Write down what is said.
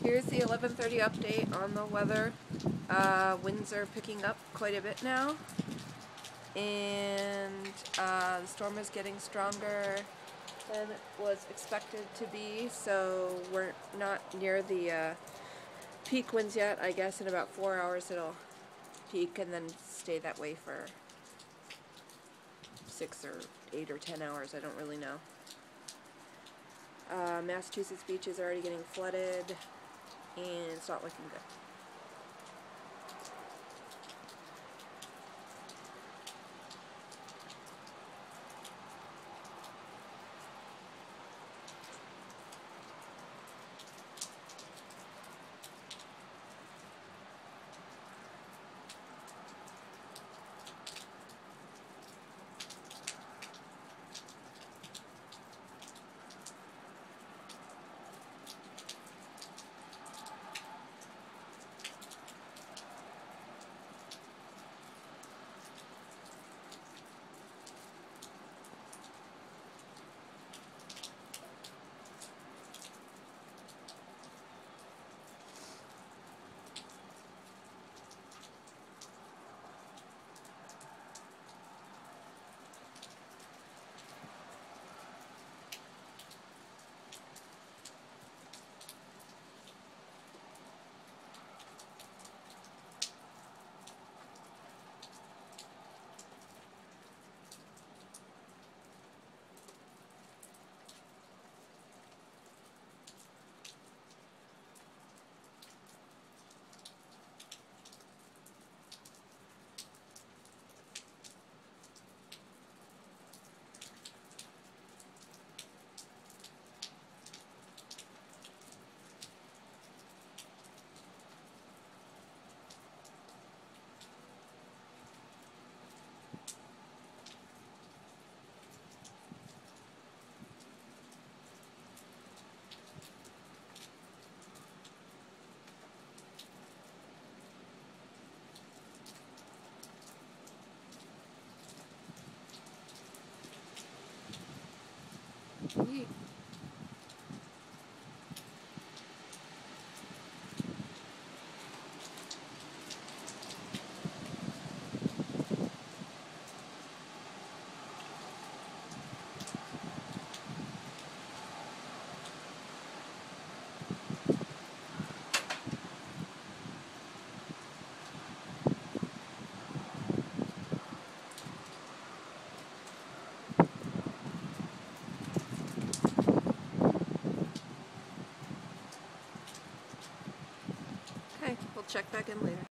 here's the 11:30 update on the weather. Winds are picking up quite a bit now, and the storm is getting stronger than it was expected to be, so we're not near the peak winds yet. I guess in about 4 hours it'll peak and then stay that way for 6 or 8 or 10 hours. I don't really know. Massachusetts beaches are already getting flooded, and it's not looking good. Neat. Okay, we'll check back in later.